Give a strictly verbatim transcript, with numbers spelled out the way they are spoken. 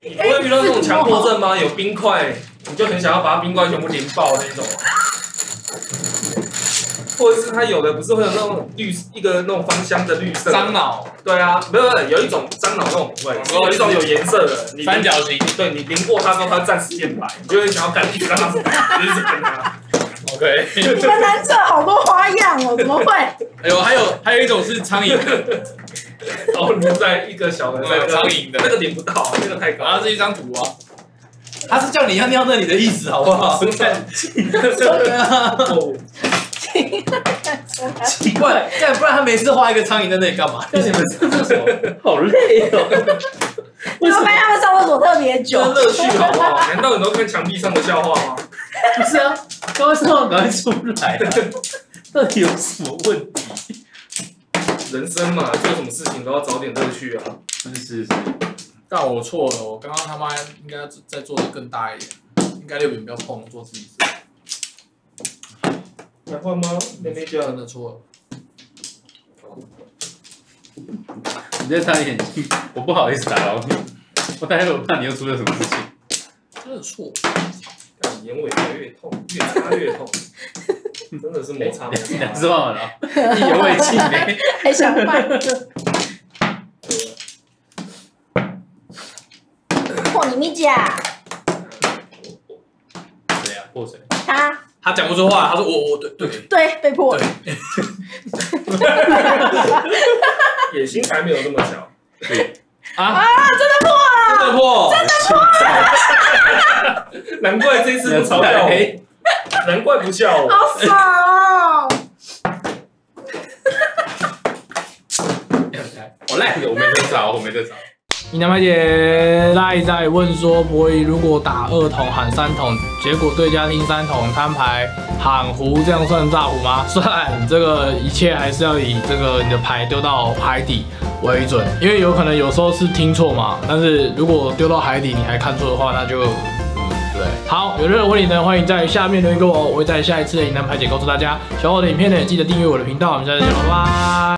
你不会遇到那种强迫症吗？有冰块，你就很想要把它冰块全部淋爆那种。或者是它有的不是会有那种绿一个那种芳香的绿色。 樟脑。对啊，没有有一种樟脑那种不会，有一种有颜色的，你三角形。对你淋过它之后，它会暂时变白，你就会想要赶紧让它白，就一直跟它。OK。 你们男生好多花样哦，怎么会？ 哎呦，还有还有一种是苍蝇的。 哦，你在一个小的在苍蝇的， 那个点不到，那个太高。 它是一张图啊。他是叫你要尿那里的意思，好不好？对啊。奇怪，干不然他每次画一个苍蝇在那里干嘛？你们这是什么？好累哦。 我发现他们上厕所特别久。 乐趣好不好？难道你都看墙壁上的笑话吗？ 不是啊，刚刚笑话赶快出来啊！到底有什么问题？ 人生嘛，做什么事情都要找点乐趣啊。 是是是。但我错了，我刚刚他妈应该再做的更大一点，应该六饼不要碰，做自己事。 还换吗？妹妹就真的错了。 你在擦眼睛，我不好意思打扰你，我待会我怕你又出了什么事情。 真的错。 眼尾越来越痛，越擦越痛，真的是摩擦摩擦。 两只忘了，意犹未尽呢， 还想卖。破你咪甲。 谁啊？破谁？ 他。 他讲不出话，他说我我对对对被破了。 野心还没有那么小。 对。 啊啊！真的破了！ 真的破！ 真的破了！ 难怪这次不嘲笑我，难怪不笑我。 好爽哦！ 我赖，我没在找，我没在找。 你南排姐赖在问说，博弈如果打二筒喊三筒，结果对家听三筒摊牌喊胡，这样算炸胡吗？算，这个一切还是要以这个你的牌丢到海底为准，因为有可能有时候是听错嘛，但是如果丢到海底你还看错的话，那就嗯对。好，有任何问题呢，欢迎在下面留言给我，我会在下一次的赢南排解告诉大家。喜欢我的影片呢，记得订阅我的频道，我们下次见，拜拜。